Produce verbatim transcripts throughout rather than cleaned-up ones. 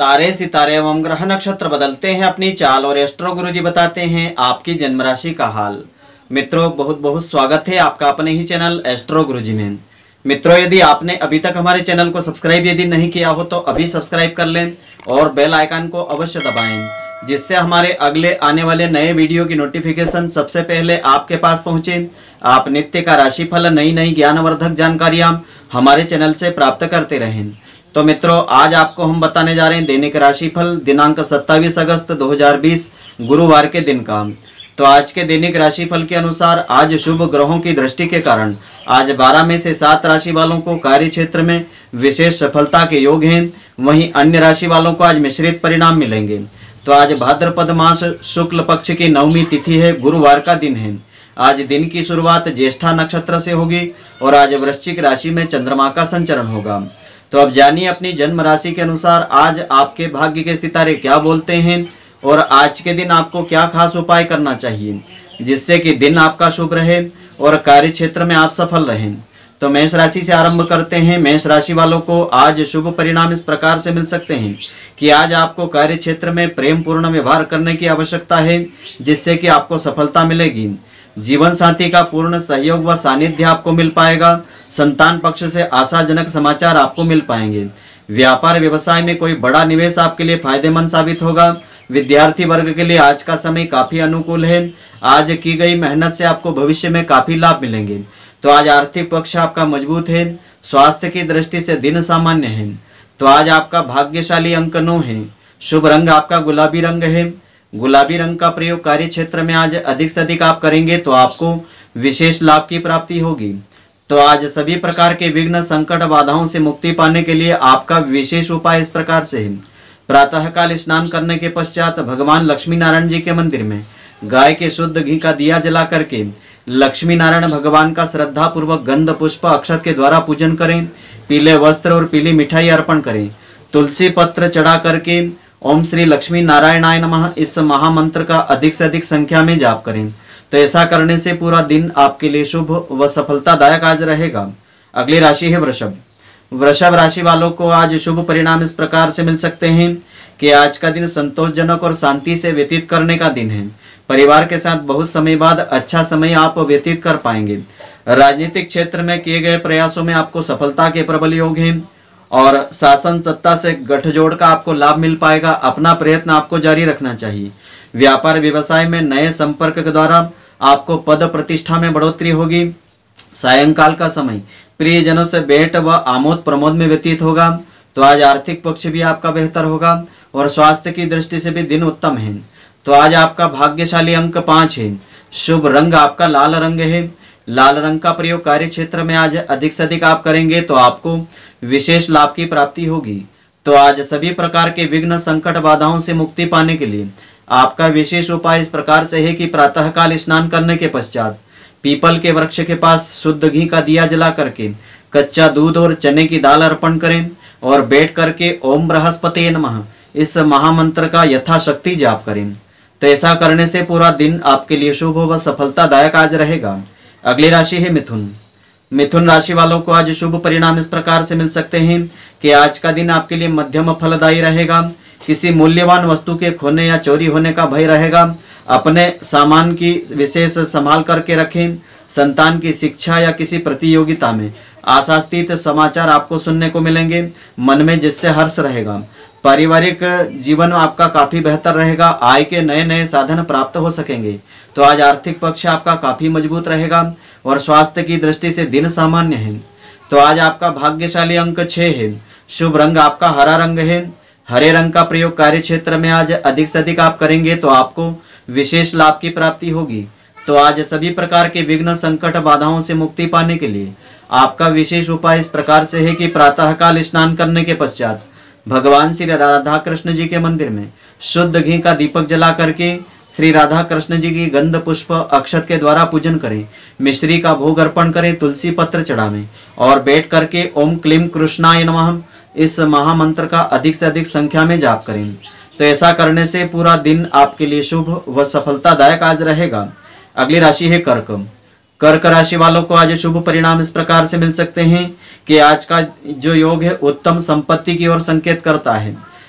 तारे सितारे एवं ग्रह नक्षत्र बदलते हैं अपनी चाल और एस्ट्रो गुरुजी बताते हैं आपकी जन्म राशि का हाल। मित्रों, बहुत बहुत स्वागत है आपका अपने ही चैनल एस्ट्रो गुरुजी में। मित्रों, यदि आपने अभी तक हमारे चैनल को सब्सक्राइब यदि नहीं किया हो तो अभी सब्सक्राइब कर लें और बेल आइकन को अवश्य दबाएं, जिससे हमारे अगले आने वाले नए वीडियो की नोटिफिकेशन सबसे पहले आपके पास पहुंचे। आप नित्य का राशिफल, नई नई ज्ञानवर्धक जानकारियां हमारे चैनल से प्राप्त करते रहें। तो मित्रों, आज आपको हम बताने जा रहे हैं दैनिक राशिफल दिनांक सत्ताईस अगस्त दो हज़ार बीस गुरुवार के दिन का। तो आज के दैनिक राशिफल के अनुसार आज शुभ ग्रहों की दृष्टि के कारण आज बारह में से सात राशि वालों को कार्य क्षेत्र में विशेष सफलता के योग हैं। वहीं अन्य राशि वालों को आज मिश्रित परिणाम मिलेंगे। तो आज भाद्रपद मास शुक्ल पक्ष की नवमी तिथि है, गुरुवार का दिन है। आज दिन की शुरुआत ज्येष्ठा नक्षत्र से होगी और आज वृश्चिक राशि में चंद्रमा का संचरण होगा। तो अब जानिए अपनी जन्म राशि के अनुसार आज आपके भाग्य के सितारे क्या बोलते हैं और आज के दिन आपको क्या खास उपाय करना चाहिए जिससे कि दिन आपका शुभ रहे और कार्य क्षेत्र में आप सफल रहें। तो मेष राशि से आरंभ करते हैं। मेष राशि वालों को आज शुभ परिणाम इस प्रकार से मिल सकते हैं कि आज आपको कार्य क्षेत्र में प्रेम पूर्ण व्यवहार करने की आवश्यकता है, जिससे कि आपको सफलता मिलेगी। जीवन साथी का पूर्ण सहयोग व सानिध्य आपको मिल पाएगा। संतान पक्ष से आशाजनक समाचार आपको मिल पाएंगे। व्यापार व्यवसाय में कोई बड़ा निवेश आपके लिए फायदेमंद साबित होगा। विद्यार्थी वर्ग के लिए आज का समय काफी अनुकूल है। आज की गई मेहनत से आपको भविष्य में काफी लाभ मिलेंगे। तो आज आर्थिक पक्ष आपका मजबूत है। स्वास्थ्य की दृष्टि से दिन सामान्य है। तो आज आपका भाग्यशाली अंक नौ है। शुभ रंग आपका गुलाबी रंग है। गुलाबी रंग का प्रयोग कार्य क्षेत्र में आज अधिक से अधिक आप करेंगे तो आपको विशेष लाभ की प्राप्ति होगी। तो आज सभी प्रकार के विघ्न, संकट, बाधाओं से मुक्ति पाने के लिए आपका विशेष उपाय इस प्रकार से है। प्रातःकाल स्नान करने के पश्चात भगवान लक्ष्मी नारायण जी के मंदिर में गाय के शुद्ध घी का दिया जला करके लक्ष्मी नारायण भगवान का श्रद्धा पूर्वक गंध, पुष्प, अक्षत के द्वारा पूजन करें। पीले वस्त्र और पीली मिठाई अर्पण करें। तुलसी पत्र चढ़ा करके ओम श्री लक्ष्मी नारायणाय नमः इस महामंत्र का अधिक से अधिक संख्या में जाप करें। तो ऐसा करने से पूरा दिन आपके लिए शुभ व सफलतादायक आज रहेगा। अगली राशि है वृषभ। वृषभ राशि वालों को आज शुभ परिणाम इस प्रकार से मिल सकते हैं कि आज का दिन संतोषजनक और शांति से व्यतीत करने का दिन है। परिवार के साथ बहुत समय बाद अच्छा समय आप व्यतीत कर पाएंगे। राजनीतिक क्षेत्र में किए गए प्रयासों में आपको सफलता के प्रबल योग हैं और शासन सत्ता से गठजोड़ का आपको लाभ मिल पाएगा। अपना प्रयत्न आपको जारी रखना चाहिए। व्यापार व्यवसाय में नए संपर्क के द्वारा आपको पद प्रतिष्ठा में बढ़ोतरी होगी। सायंकाल का समय प्रियजनों से भेंट व आमोद प्रमोद में व्यतीत होगा। तो आज आर्थिक पक्ष भी आपका बेहतर होगा और स्वास्थ्य की दृष्टि से भी दिन उत्तम है। तो आज आपका भाग्यशाली अंक पाँच है। शुभ रंग आपका लाल रंग है। लाल रंग का प्रयोग कार्य क्षेत्र में आज अधिक से अधिक आप करेंगे तो आपको विशेष लाभ की प्राप्ति होगी। तो आज सभी प्रकार के विघ्न, संकट, बाधाओं से मुक्ति पाने के लिए आपका विशेष उपाय इस प्रकार से है कि प्रातःकाल स्नान करने के पश्चात पीपल के वृक्ष के पास शुद्ध घी का दिया जला करके कच्चा दूध और चने की दाल अर्पण करें और बैठ करके ओम बृहस्पति नमः इस महामंत्र का यथाशक्ति जाप करें। तो ऐसा करने से पूरा दिन आपके लिए शुभ व सफलतादायक आज रहेगा। अगली राशि है मिथुन। मिथुन राशि वालों को आज शुभ परिणाम इस प्रकार से मिल सकते हैं कि आज का दिन आपके लिए मध्यम फलदायी रहेगा। किसी मूल्यवान वस्तु के खोने या चोरी होने का भय रहेगा। अपने सामान की विशेष संभाल करके रखें। संतान की शिक्षा या किसी प्रतियोगिता में आशातीत समाचार आपको सुनने को मिलेंगे, मन में जिससे हर्ष रहेगा। पारिवारिक जीवन आपका काफी बेहतर रहेगा। आय के नए नए साधन प्राप्त हो सकेंगे। तो आज आर्थिक पक्ष आपका काफी मजबूत रहेगा और स्वास्थ्य की दृष्टि से दिन सामान्य है। तो आज आपका भाग्यशाली अंक छह है। शुभ रंग आपका हरा रंग है। हरे रंग का प्रयोग कार्य क्षेत्र में आज अधिक से अधिक आप करेंगे तो आपको विशेष लाभ की प्राप्ति होगी। तो आज सभी प्रकार के विघ्न, संकट, बाधाओं से मुक्ति पाने के लिए आपका विशेष उपाय इस प्रकार से है कि प्रातःकाल स्नान करने के पश्चात भगवान श्री राधा कृष्ण जी के मंदिर में शुद्ध घी का दीपक जला करके श्री राधा कृष्ण जी की गंध, पुष्प, अक्षत के द्वारा पूजन करें। मिश्री का भोग अर्पण करें। तुलसी पत्र चढ़ावें और बैठ करके ओम क्लीम कृष्णाय नमः इस महामंत्र का अधिक से अधिक संख्या में जाप करें। तो ऐसा करने से पूरा दिन आपके लिए शुभ व सफलतादायक आज रहेगा। अगली राशि है कर्क। कर्क राशि वालों को आज शुभ परिणाम इस प्रकार से मिल सकते हैं कि आज का जो योग है उत्तम संपत्ति की ओर संकेत करता है।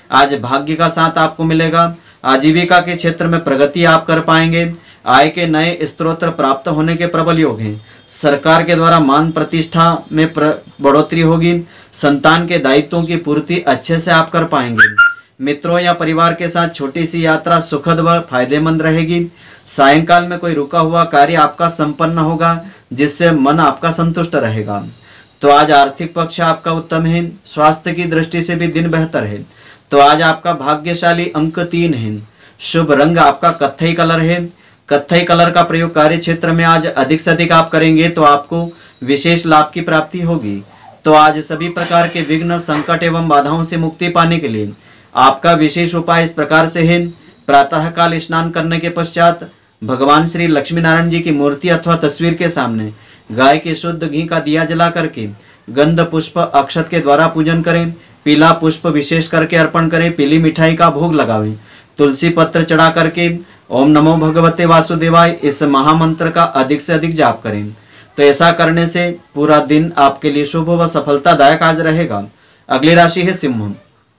आज भाग्य का साथ आपको मिलेगा। आजीविका के क्षेत्र में प्रगति आप कर पाएंगे। आय के नए स्रोत प्राप्त होने के प्रबल योग हैं। सरकार के द्वारा मान प्रतिष्ठा में बढ़ोतरी होगी। संतान के दायित्वों की पूर्ति अच्छे से आप कर पाएंगे। मित्रों या परिवार के साथ छोटी सी यात्रा सुखद व फायदेमंद रहेगी। सायंकाल में कोई रुका हुआ कार्य आपका संपन्न होगा, जिससे मन आपका संतुष्ट रहेगा। तो आज आर्थिक पक्ष आपका उत्तम है। स्वास्थ्य की दृष्टि से भी दिन बेहतर है। तो आज आपका भाग्यशाली अंक तीन है। शुभ रंग आपका कत्थई कलर है। कत्थई कलर का प्रयोग कार्य क्षेत्र में आज अधिक से अधिक आप करेंगे तो आपको विशेष लाभ की प्राप्ति होगी। तो आज सभी प्रकार के विघ्न, संकट एवं बाधाओं से मुक्ति पाने के लिए आपका विशेष उपाय इस प्रकार से है। प्रातः काल स्नान करने के पश्चात भगवान श्री लक्ष्मी नारायण जी की मूर्ति अथवा तस्वीर के सामने गाय के शुद्ध घी का दिया जला करके गंध पुष्प अक्षत के द्वारा पूजन करें। पीला पुष्प विशेष करके अर्पण करें। पीली मिठाई का भोग लगावें। तुलसी पत्र चढ़ा करके ओम नमो भगवते वासुदेवाय इस महामंत्र का अधिक से अधिक जाप करें। तो ऐसा करने से पूरा दिन आपके लिए शुभ व सफलतादायक आज रहेगा। अगली राशि है सिंह।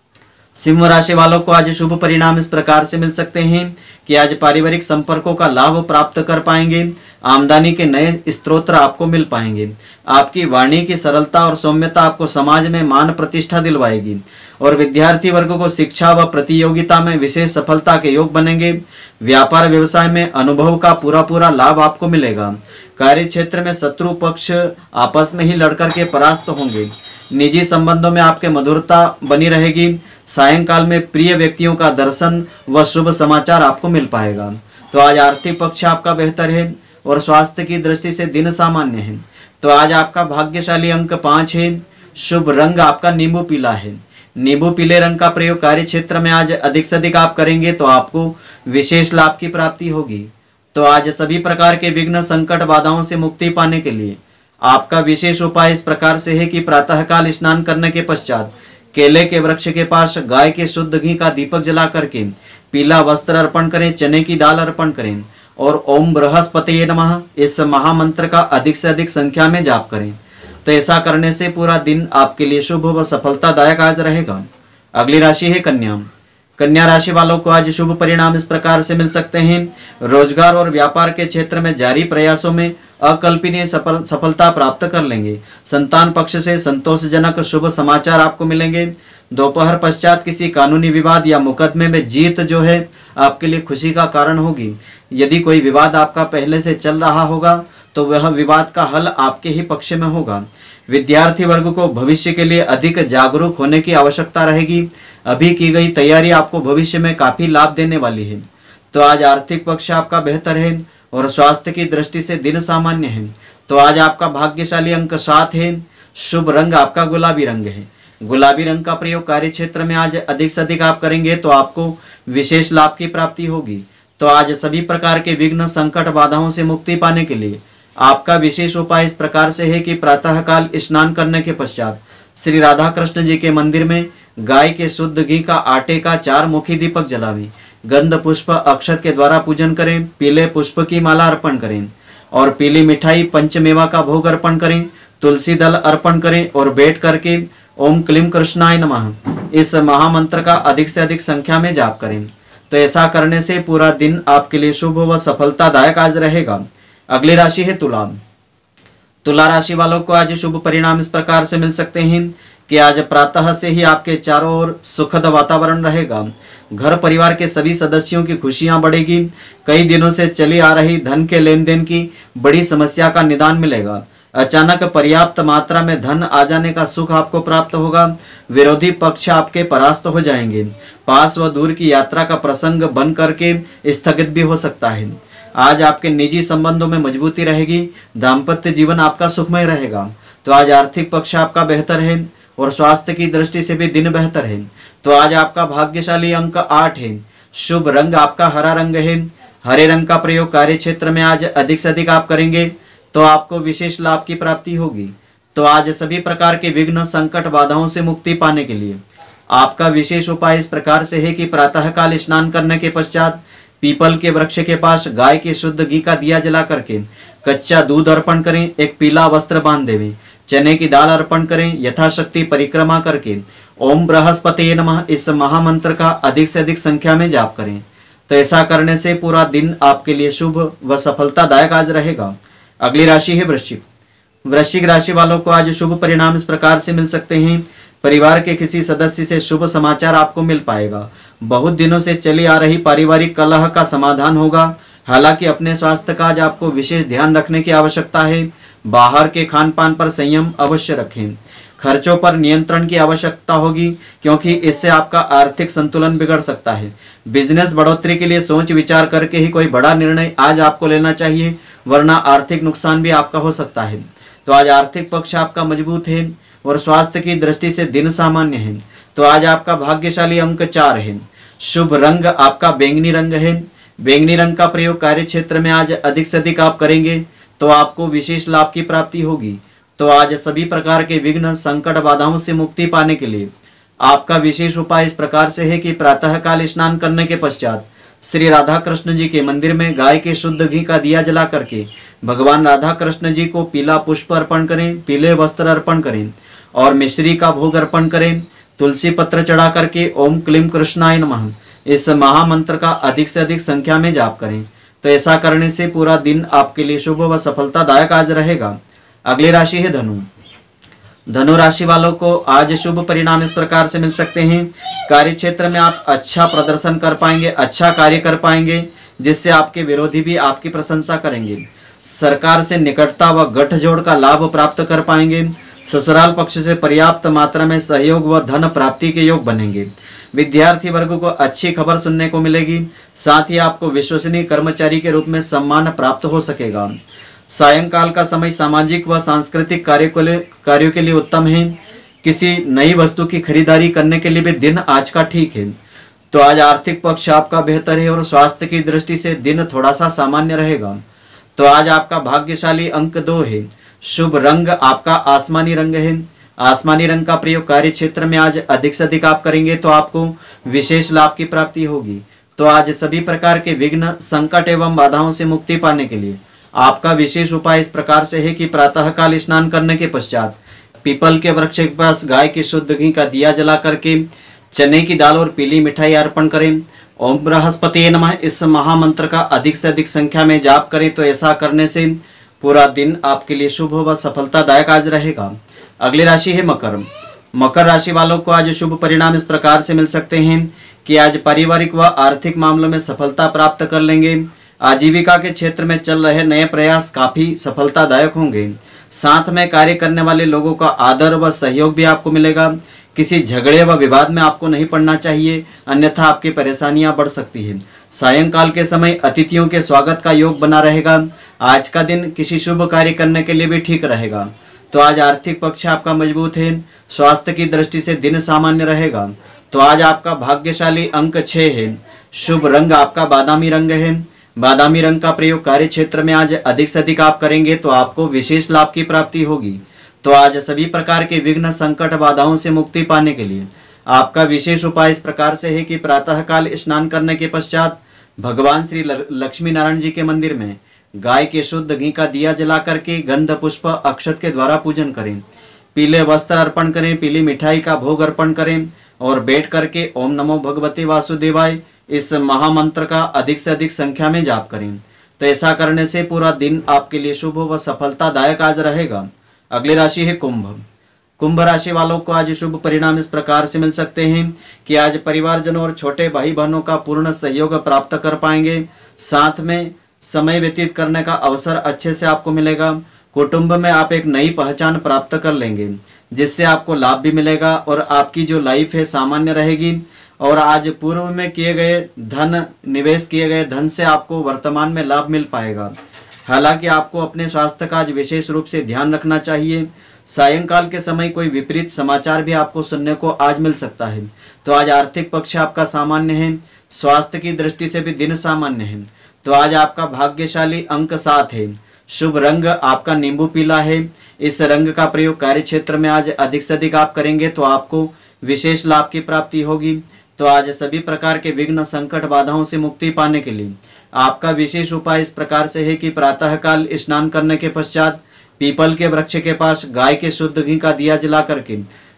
सिंह राशि वालों को आज शुभ परिणाम इस प्रकार से मिल सकते हैं कि आज पारिवारिक संपर्कों का लाभ प्राप्त कर पाएंगे। आमदनी के नए स्रोत आपको मिल पाएंगे। आपकी वाणी की सरलता और सौम्यता आपको समाज में मान प्रतिष्ठा दिलवाएगी और विद्यार्थी वर्ग को शिक्षा व प्रतियोगिता में विशेष सफलता के योग बनेंगे। व्यापार व्यवसाय में अनुभव का पूरा पूरा लाभ आपको मिलेगा। कार्य क्षेत्र में शत्रु पक्ष आपस में ही लड़कर के परास्त होंगे। निजी संबंधों में आपके मधुरता बनी रहेगी। सायंकाल में प्रिय व्यक्तियों का दर्शन व शुभ समाचार आपको मिल पाएगा। तो आज आर्थिक पक्ष आपका बेहतर है और स्वास्थ्य की दृष्टि से दिन सामान्य है। तो आज आपका भाग्यशाली अंक पाँच है। शुभ रंग आपका नींबू पीला है। नींबू पीले रंग का प्रयोग कार्य क्षेत्र में आज अधिक से अधिक आप करेंगे तो आपको विशेष लाभ की प्राप्ति होगी। तो आज सभी प्रकार के विघ्न, संकट, बाधाओं से मुक्ति पाने के लिए आपका विशेष उपाय इस प्रकार से है कि प्रातःकाल स्नान करने के पश्चात केले के वृक्ष के पास गाय के शुद्ध घी का दीपक जला करके पीला वस्त्र अर्पण करें, चने की दाल अर्पण करें और ओम बृहस्पतये नमः इस महामंत्र का अधिक से अधिक संख्या में जाप करें। तो ऐसा करने से पूरा दिन आपके लिए शुभ व सफलतादायक आज रहेगा। अगली राशि है कन्या। कन्या राशि वालों को आज शुभ परिणाम इस प्रकार से मिल सकते हैं। रोजगार और व्यापार के क्षेत्र में जारी प्रयासों में अकल्पनीय सफल सफलता प्राप्त कर लेंगे। संतान पक्ष से संतोषजनक शुभ समाचार आपको मिलेंगे। दोपहर पश्चात किसी कानूनी विवाद या मुकदमे में जीत जो है आपके लिए खुशी का कारण होगी। यदि कोई विवाद आपका पहले से चल रहा होगा तो वह विवाद का हल आपके ही पक्ष में होगा। विद्यार्थी वर्ग को भविष्य के लिए अधिक जागरूक होने की आवश्यकता रहेगी। अभी की गई तैयारी आपको भविष्य में काफी लाभ देने वाली है। तो आज आर्थिक पक्ष आपका बेहतर है और स्वास्थ्य की दृष्टि से दिन सामान्य है। तो आज आपका भाग्यशाली अंक सात है। शुभ रंग आपका गुलाबी रंग है। गुलाबी रंग का प्रयोग कार्य क्षेत्र में आज अधिक से अधिक आप करेंगे तो आपको विशेष लाभ की प्राप्ति होगी। तो आज सभी प्रकार के विघ्न, संकट, बाधाओं से मुक्ति पाने के लिए आपका विशेष उपाय इस प्रकार से है कि प्रातःकाल स्नान करने के पश्चात श्री राधा कृष्ण जी के मंदिर में गाय के शुद्ध घी का आटे का चार मुखी दीपक जलावें। गंध पुष्प अक्षत के द्वारा पूजन करें। पीले पुष्प की माला अर्पण करें और पीली मिठाई पंचमेवा का भोग अर्पण करें। तुलसी दल अर्पण करें और बैठ करके ओम क्लीम कृष्णाय नमः इस महामंत्र का अधिक से अधिक संख्या में जाप करें। तो ऐसा करने से पूरा दिन आपके लिए शुभ व सफलतादायक आज रहेगा। अगली राशि है तुला। तुला राशि वालों को आज शुभ परिणाम इस प्रकार से मिल सकते हैं कि आज प्रातः से ही आपके चारों ओर सुखद वातावरण रहेगा। घर परिवार के सभी सदस्यों की खुशियां बढ़ेगी। कई दिनों से चली आ रही धन के लेन देन की बड़ी समस्या का निदान मिलेगा। अचानक पर्याप्त मात्रा में धन आ जाने का सुख आपको प्राप्त होगा। विरोधी पक्ष आपके परास्त हो जाएंगे। पास व दूर की यात्रा का प्रसंग बन करके स्थगित भी हो सकता है। आज आपके निजी संबंधों में मजबूती रहेगी। दाम्पत्य जीवन आपका सुखमय रहेगा। तो आज आर्थिक पक्ष आपका बेहतर है और स्वास्थ्य की दृष्टि से भी दिन बेहतर है। तो आज आपका भाग्यशाली अंक आठ है। शुभ रंग आपका हरा रंग है। हरे रंग का प्रयोग कार्य क्षेत्र में आज अधिक से अधिक आप करेंगे तो आपको विशेष लाभ की प्राप्ति होगी। तो आज सभी प्रकार के विघ्न, संकट, बाधाओं से मुक्ति पाने के लिए आपका विशेष उपाय इस प्रकार से है कि प्रातःकाल स्नान करने के पश्चात पीपल के वृक्ष के पास गाय के शुद्ध घी का दिया जला करके कच्चा दूध अर्पण करें। एक पीला वस्त्र बांध देवें। चने की दाल अर्पण करें। यथाशक्ति परिक्रमा करके ओम बृहस्पति नमः इस महामंत्र का अधिक से अधिक संख्या में जाप करें। तो ऐसा करने से पूरा दिन आपके लिए शुभ व सफलतादायक आज रहेगा। अगली राशि है वृश्चिक। वृश्चिक राशि वालों को आज शुभ परिणाम इस प्रकार से मिल सकते हैं। परिवार के किसी सदस्य से शुभ समाचार आपको मिल पाएगा। बहुत दिनों से चली आ रही पारिवारिक कलह का समाधान होगा। हालांकि अपने स्वास्थ्य का आज आपको विशेष ध्यान रखने की आवश्यकता है। बाहर के खान पान पर संयम अवश्य रखें। खर्चों पर नियंत्रण की आवश्यकता होगी, क्योंकि इससे आपका आर्थिक संतुलन बिगड़ सकता है। बिजनेस बढ़ोतरी के लिए सोच विचार करके ही कोई बड़ा निर्णय आज आपको लेना चाहिए, वरना आर्थिक नुकसान भी आपका हो सकता है। तो आज आर्थिक पक्ष आपका मजबूत है और स्वास्थ्य की दृष्टि से दिन सामान्य है। तो आज आपका भाग्यशाली अंक चार है। शुभ रंग आपका बैंगनी रंग है। बैंगनी रंग का प्रयोग कार्य क्षेत्र में आज अधिक से अधिक आप करेंगे तो आपको विशेष लाभ की प्राप्ति होगी। तो आज सभी प्रकार के विघ्न, संकट, बाधाओं से मुक्ति पाने के लिए आपका विशेष उपाय इस प्रकार से है कि प्रातःकाल स्नान करने के पश्चात श्री राधा कृष्ण जी के मंदिर में गाय के शुद्ध घी का दिया जला करके भगवान राधा कृष्ण जी को पीला पुष्प अर्पण करें, पीले वस्त्र अर्पण करें और मिश्री का भोग अर्पण करें। तुलसी पत्र चढ़ा करके ओम क्लीम कृष्णाय नमः इस महामंत्र का अधिक से अधिक संख्या में जाप करें। तो ऐसा करने से पूरा दिन आपके लिए शुभ व सफलतादायक आज रहेगा। अगली राशि है धनु। धनु राशि वालों को आज शुभ परिणाम इस प्रकार से मिल सकते हैं। कार्य क्षेत्र में आप अच्छा प्रदर्शन कर पाएंगे, अच्छा कार्य कर पाएंगे, जिससे आपके विरोधी भी आपकी प्रशंसा करेंगे। सरकार से निकटता व गठजोड़ का लाभ प्राप्त कर पाएंगे। ससुराल पक्ष से पर्याप्त मात्रा में सहयोग व धन प्राप्ति के योग बनेंगे। विद्यार्थी वर्ग को अच्छी खबर सुनने को मिलेगी। साथ ही आपको विश्वसनीय कर्मचारी के रूप में सम्मान प्राप्त हो सकेगा। सायंकाल का समय सामाजिक व सांस्कृतिक कार्य को लिए कार्यों के लिए उत्तम है। किसी नई वस्तु की खरीदारी करने के लिए भी दिन आज का ठीक है। तो आज आर्थिक पक्ष आपका बेहतर है और स्वास्थ्य की दृष्टि से दिन थोड़ा सा सामान्य रहेगा। तो आज आपका भाग्यशाली अंक दो है। शुभ रंग आपका आसमानी रंग है। आसमानी रंग का प्रयोग कार्य क्षेत्र में आज अधिक से अधिक आप करेंगे तो आपको विशेष लाभ की प्राप्ति होगी। तो आज सभी प्रकार के विघ्न, संकट एवं बाधाओं से मुक्ति पाने के लिए आपका विशेष उपाय इस प्रकार से है कि प्रातःकाल स्नान करने के पश्चात पीपल के वृक्ष के पास गाय के शुद्ध घी का दिया जला करके चने की दाल और पीली मिठाई अर्पण करें। ओम बृहस्पति नमः इस महामंत्र का अधिक से अधिक संख्या में जाप करें। तो ऐसा करने से पूरा दिन आपके लिए शुभ व सफलतादायक आज रहेगा। अगली राशि है मकर। मकर राशि वालों को आज शुभ परिणाम इस प्रकार से मिल सकते हैं कि आज पारिवारिक व आर्थिक मामलों में सफलता प्राप्त कर लेंगे। आजीविका के क्षेत्र में चल रहे नए प्रयास काफी सफलतादायक होंगे। साथ में कार्य करने वाले लोगों का आदर व सहयोग भी आपको मिलेगा। किसी झगड़े व विवाद में आपको नहीं पड़ना चाहिए, अन्यथा आपकी परेशानियां बढ़ सकती हैं। सायंकाल के समय अतिथियों के स्वागत का योग बना रहेगा। आज का दिन किसी शुभ कार्य करने के लिए भी ठीक रहेगा। तो आज आर्थिक पक्ष आपका मजबूत है। स्वास्थ्य की दृष्टि से दिन सामान्य रहेगा। तो आज आपका भाग्यशाली अंक छह है। शुभ रंग आपका बादामी रंग है। बादामी रंग का प्रयोग कार्य क्षेत्र में आज अधिक से अधिक आप करेंगे तो आपको विशेष लाभ की प्राप्ति होगी। तो आज सभी प्रकार के विघ्न, संकट, बाधाओं से मुक्ति पाने के लिए आपका विशेष उपाय इस प्रकार से है कि प्रातःकाल स्नान करने के पश्चात भगवान श्री लक्ष्मी नारायण जी के मंदिर में गाय के शुद्ध घी का दिया जला करके गंध, पुष्प, अक्षत के द्वारा पूजन करें। पीले वस्त्र अर्पण करें, पीली मिठाई का भोग अर्पण करें और बैठ करके ओम नमो भगवते वासुदेवाय इस महामंत्र का अधिक से अधिक संख्या में जाप करें। तो ऐसा करने से पूरा दिन आपके लिए शुभ व सफलतादायक आज रहेगा। अगली राशि है कुंभ। कुंभ राशि वालों को आज शुभ परिणाम इस प्रकार से मिल सकते हैं कि आज परिवारजनों और छोटे भाई बहनों का पूर्ण सहयोग प्राप्त कर पाएंगे। साथ में समय व्यतीत करने का अवसर अच्छे से आपको मिलेगा। कुटुंब में आप एक नई पहचान प्राप्त कर लेंगे, जिससे आपको लाभ भी मिलेगा और आपकी जो लाइफ है सामान्य रहेगी। और आज पूर्व में किए गए धन, निवेश किए गए धन से आपको वर्तमान में लाभ मिल पाएगा। हालांकि आपको अपने स्वास्थ्य का आज विशेष रूप से ध्यान रखना चाहिए। सायंकाल के समय कोई विपरीत समाचार भी आपको सुनने को आज मिल सकता है। तो आज आर्थिक पक्ष आपका सामान्य है। स्वास्थ्य की दृष्टि से भी दिन सामान्य है। तो आज आपका भाग्यशाली अंक सात है। शुभ रंग आपका नींबू पीला है। इस रंग का प्रयोग कार्य क्षेत्र में आज अधिक से अधिक आप करेंगे तो आपको विशेष लाभ की प्राप्ति होगी। तो आज सभी प्रकार के विघ्न, संकट, बाधाओं से मुक्ति पाने के लिए आपका विशेष उपाय इस प्रकार से है कि प्रातःकाल स्नान करने के पश्चात पीपल के वृक्ष के पास गाय के शुद्ध घी का दिया जला करके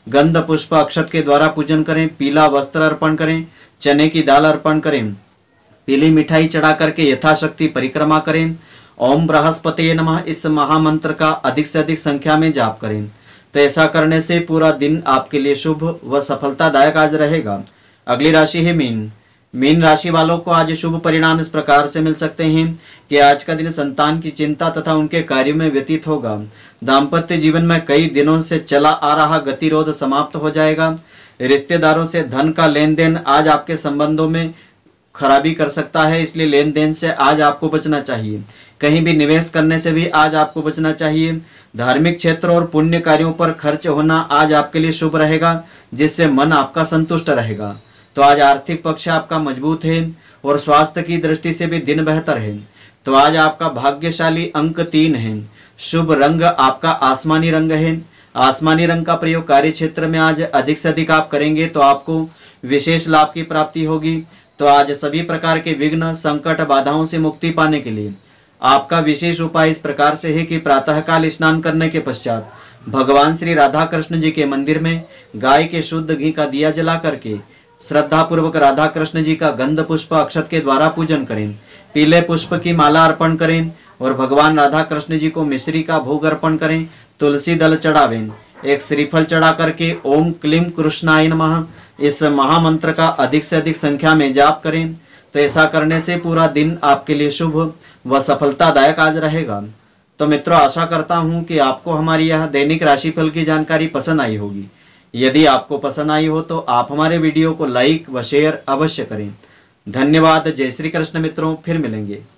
गंध पुष्प अक्षत के द्वारा पूजन करें, पीला वस्त्र अर्पण करें, चने की दाल अर्पण करें, पीली मिठाई चढ़ा करके यथाशक्ति परिक्रमा करें। ओम बृहस्पति नमः इस महामंत्र का अधिक से अधिक संख्या में जाप करें। तो ऐसा करने से पूरा दिन आपके लिए शुभ व सफलतादायक आज रहेगा। अगली राशि है मीन। मीन राशि वालों को आज शुभ परिणाम इस प्रकार से मिल सकते हैं कि आज का दिन संतान की चिंता तथा उनके कार्यों में व्यतीत होगा। दाम्पत्य जीवन में कई दिनों से चला आ रहा गतिरोध समाप्त हो जाएगा। रिश्तेदारों से धन का लेन देन आज आपके संबंधों में खराबी कर सकता है, इसलिए लेन देन से आज आपको बचना चाहिए। कहीं भी निवेश करने से भी आज आपको बचना चाहिए। धार्मिक क्षेत्र और पुण्य कार्यों पर खर्च होना आज आपके लिए शुभ रहेगा, जिससे मन आपका संतुष्ट रहेगा। तो आज आर्थिक पक्ष आपका मजबूत है और स्वास्थ्य की दृष्टि से भी दिन बेहतर है। तो आज आपका भाग्यशाली अंक तीन है। शुभ रंग आपका आसमानी रंग है। आसमानी रंग का प्रयोग कार्य क्षेत्र में आज अधिक से अधिक आप करेंगे तो आपको विशेष लाभ की प्राप्ति होगी। तो आज सभी प्रकार के विघ्न, संकट, बाधाओं से मुक्ति पाने के लिए आपका विशेष उपाय इस प्रकार से है कि प्रातःकाल स्नान करने के पश्चात भगवान श्री राधा कृष्ण जी के मंदिर में गाय के शुद्ध घी का दिया जला करके श्रद्धा पूर्वक राधा कृष्ण जी का गंध पुष्प अक्षत के द्वारा पूजन करें। पीले पुष्प की माला अर्पण करें और भगवान राधा कृष्ण जी को मिश्री का भोग अर्पण करें। तुलसी दल चढ़ावें। एक श्रीफल चढ़ा करके ओम क्लीम कृष्णाय नमः इस महामंत्र का अधिक से अधिक संख्या में जाप करें। तो ऐसा करने से पूरा दिन आपके लिए शुभ व सफलतादायक आज रहेगा। तो मित्रों, आशा करता हूं कि आपको हमारी यह दैनिक राशिफल की जानकारी पसंद आई होगी। यदि आपको पसंद आई हो तो आप हमारे वीडियो को लाइक व शेयर अवश्य करें। धन्यवाद। जय श्री कृष्ण मित्रों, फिर मिलेंगे।